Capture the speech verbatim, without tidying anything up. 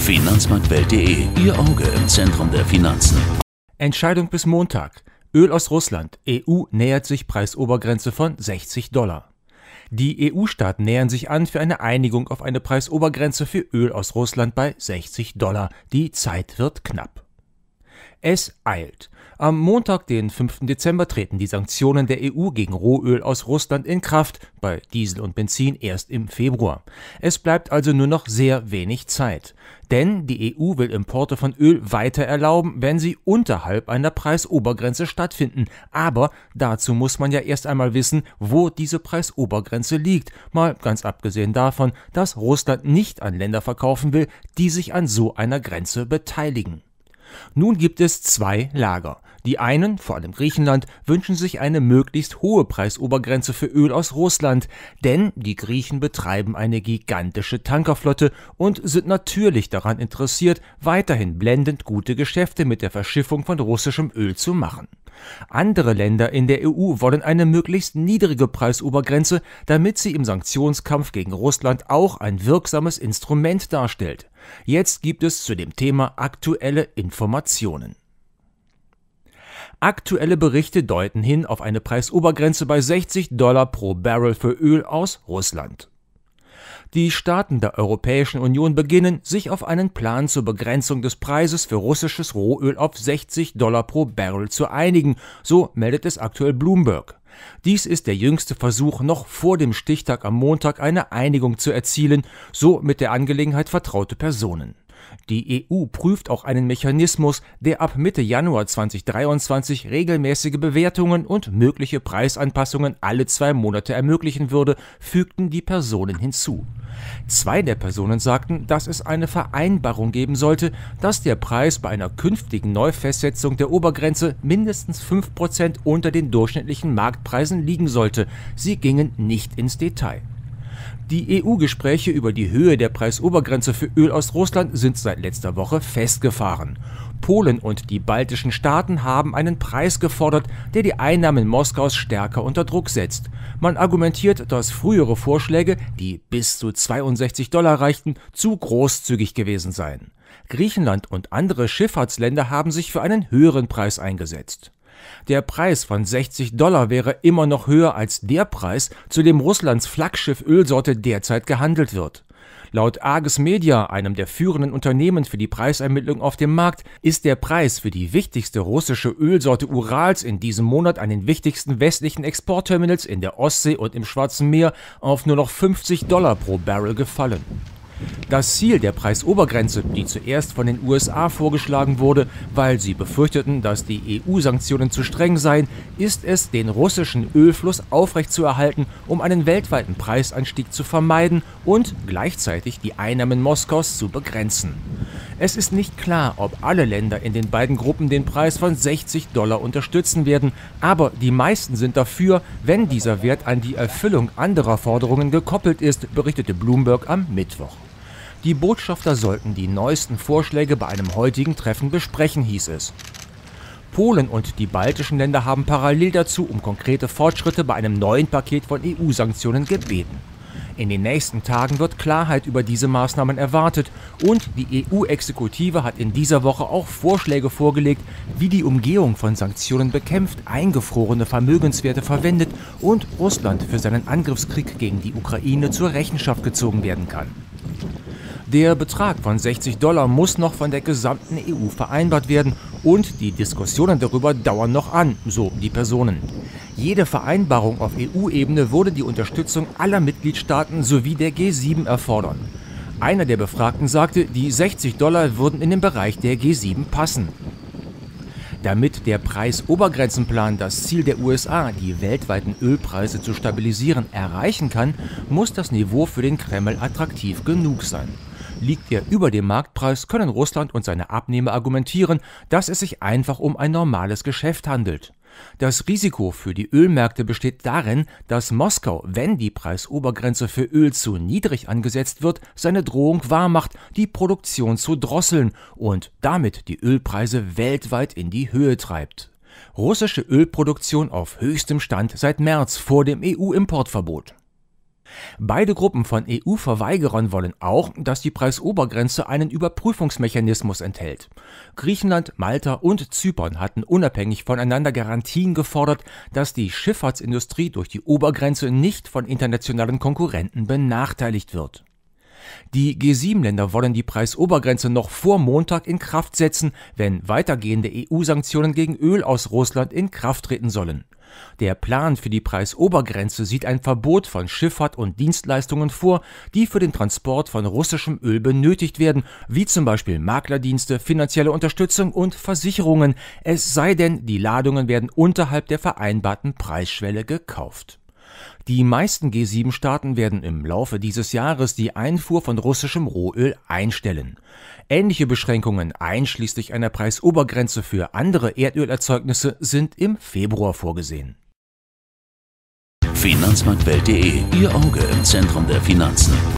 Finanzmarktwelt punkt de, Ihr Auge im Zentrum der Finanzen. Entscheidung bis Montag. Öl aus Russland. E U nähert sich Preisobergrenze von sechzig Dollar. Die E U-Staaten nähern sich an für eine Einigung auf eine Preisobergrenze für Öl aus Russland bei sechzig Dollar. Die Zeit wird knapp. Es eilt. Am Montag, den fünften Dezember, treten die Sanktionen der E U gegen Rohöl aus Russland in Kraft, bei Diesel und Benzin erst im Februar. Es bleibt also nur noch sehr wenig Zeit. Denn die E U will Importe von Öl weiter erlauben, wenn sie unterhalb einer Preisobergrenze stattfinden. Aber dazu muss man ja erst einmal wissen, wo diese Preisobergrenze liegt. Mal ganz abgesehen davon, dass Russland nicht an Länder verkaufen will, die sich an so einer Grenze beteiligen. Nun gibt es zwei Lager. Die einen, vor allem Griechenland, wünschen sich eine möglichst hohe Preisobergrenze für Öl aus Russland, denn die Griechen betreiben eine gigantische Tankerflotte und sind natürlich daran interessiert, weiterhin blendend gute Geschäfte mit der Verschiffung von russischem Öl zu machen. Andere Länder in der E U wollen eine möglichst niedrige Preisobergrenze, damit sie im Sanktionskampf gegen Russland auch ein wirksames Instrument darstellt. Jetzt gibt es zu dem Thema aktuelle Informationen. Aktuelle Berichte deuten hin auf eine Preisobergrenze bei sechzig Dollar pro Barrel für Öl aus Russland. Die Staaten der Europäischen Union beginnen, sich auf einen Plan zur Begrenzung des Preises für russisches Rohöl auf sechzig Dollar pro Barrel zu einigen, so meldet es aktuell Bloomberg. Dies ist der jüngste Versuch, noch vor dem Stichtag am Montag eine Einigung zu erzielen, so mit der Angelegenheit vertraute Personen. Die E U prüft auch einen Mechanismus, der ab Mitte Januar zweitausenddreiundzwanzig regelmäßige Bewertungen und mögliche Preisanpassungen alle zwei Monate ermöglichen würde, fügten die Personen hinzu. Zwei der Personen sagten, dass es eine Vereinbarung geben sollte, dass der Preis bei einer künftigen Neufestsetzung der Obergrenze mindestens fünf Prozent unter den durchschnittlichen Marktpreisen liegen sollte. Sie gingen nicht ins Detail. Die E U-Gespräche über die Höhe der Preisobergrenze für Öl aus Russland sind seit letzter Woche festgefahren. Polen und die baltischen Staaten haben einen Preis gefordert, der die Einnahmen Moskaus stärker unter Druck setzt. Man argumentiert, dass frühere Vorschläge, die bis zu zweiundsechzig Dollar reichten, zu großzügig gewesen seien. Griechenland und andere Schifffahrtsländer haben sich für einen höheren Preis eingesetzt. Der Preis von sechzig Dollar wäre immer noch höher als der Preis, zu dem Russlands Flaggschiff-Ölsorte derzeit gehandelt wird. Laut Argus Media, einem der führenden Unternehmen für die Preisermittlung auf dem Markt, ist der Preis für die wichtigste russische Ölsorte Urals in diesem Monat an den wichtigsten westlichen Exportterminals in der Ostsee und im Schwarzen Meer auf nur noch fünfzig Dollar pro Barrel gefallen. Das Ziel der Preisobergrenze, die zuerst von den U S A vorgeschlagen wurde, weil sie befürchteten, dass die E U-Sanktionen zu streng seien, ist es, den russischen Ölfluss aufrechtzuerhalten, um einen weltweiten Preisanstieg zu vermeiden und gleichzeitig die Einnahmen Moskaus zu begrenzen. Es ist nicht klar, ob alle Länder in den beiden Gruppen den Preis von sechzig Dollar unterstützen werden, aber die meisten sind dafür, wenn dieser Wert an die Erfüllung anderer Forderungen gekoppelt ist, berichtete Bloomberg am Mittwoch. Die Botschafter sollten die neuesten Vorschläge bei einem heutigen Treffen besprechen, hieß es. Polen und die baltischen Länder haben parallel dazu um konkrete Fortschritte bei einem neuen Paket von E U-Sanktionen gebeten. In den nächsten Tagen wird Klarheit über diese Maßnahmen erwartet und die E U-Exekutive hat in dieser Woche auch Vorschläge vorgelegt, wie die Umgehung von Sanktionen bekämpft, eingefrorene Vermögenswerte verwendet und Russland für seinen Angriffskrieg gegen die Ukraine zur Rechenschaft gezogen werden kann. Der Betrag von sechzig Dollar muss noch von der gesamten E U vereinbart werden und die Diskussionen darüber dauern noch an, so die Personen. Jede Vereinbarung auf E U-Ebene würde die Unterstützung aller Mitgliedstaaten sowie der G sieben erfordern. Einer der Befragten sagte, die sechzig Dollar würden in den Bereich der G sieben passen. Damit der Preisobergrenzenplan das Ziel der U S A, die weltweiten Ölpreise zu stabilisieren, erreichen kann, muss das Niveau für den Kreml attraktiv genug sein. Liegt er über dem Marktpreis, können Russland und seine Abnehmer argumentieren, dass es sich einfach um ein normales Geschäft handelt. Das Risiko für die Ölmärkte besteht darin, dass Moskau, wenn die Preisobergrenze für Öl zu niedrig angesetzt wird, seine Drohung wahrmacht, die Produktion zu drosseln und damit die Ölpreise weltweit in die Höhe treibt. Russische Ölproduktion auf höchstem Stand seit März vor dem E U-Importverbot. Beide Gruppen von E U-Verweigerern wollen auch, dass die Preisobergrenze einen Überprüfungsmechanismus enthält. Griechenland, Malta und Zypern hatten unabhängig voneinander Garantien gefordert, dass die Schifffahrtsindustrie durch die Obergrenze nicht von internationalen Konkurrenten benachteiligt wird. Die G sieben Länder wollen die Preisobergrenze noch vor Montag in Kraft setzen, wenn weitergehende E U-Sanktionen gegen Öl aus Russland in Kraft treten sollen. Der Plan für die Preisobergrenze sieht ein Verbot von Schifffahrt und Dienstleistungen vor, die für den Transport von russischem Öl benötigt werden, wie zum Beispiel Maklerdienste, finanzielle Unterstützung und Versicherungen, es sei denn, die Ladungen werden unterhalb der vereinbarten Preisschwelle gekauft. Die meisten G sieben Staaten werden im Laufe dieses Jahres die Einfuhr von russischem Rohöl einstellen. Ähnliche Beschränkungen einschließlich einer Preisobergrenze für andere Erdölerzeugnisse sind im Februar vorgesehen. Finanzmarktwelt punkt de, Ihr Auge im Zentrum der Finanzen.